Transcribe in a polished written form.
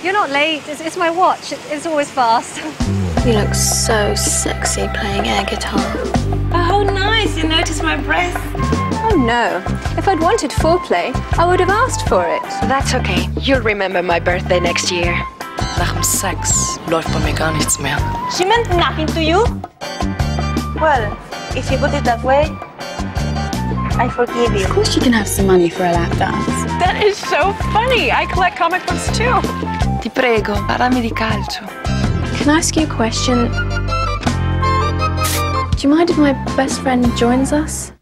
You're not late. It's my watch. It's always fast. You look so sexy playing air guitar. Oh, nice. You noticed my breath. Oh, no. If I'd wanted foreplay, I would have asked for it. That's okay. You'll remember my birthday next year. Nach dem Sex läuft bei mir gar nichts mehr. She meant nothing to you? Well, if you put it that way, I forgive you. Of course you can have some money for a lap dance. That is so funny. I collect comic books too. Ti prego, parlami di calcio. Can I ask you a question? Do you mind if my best friend joins us?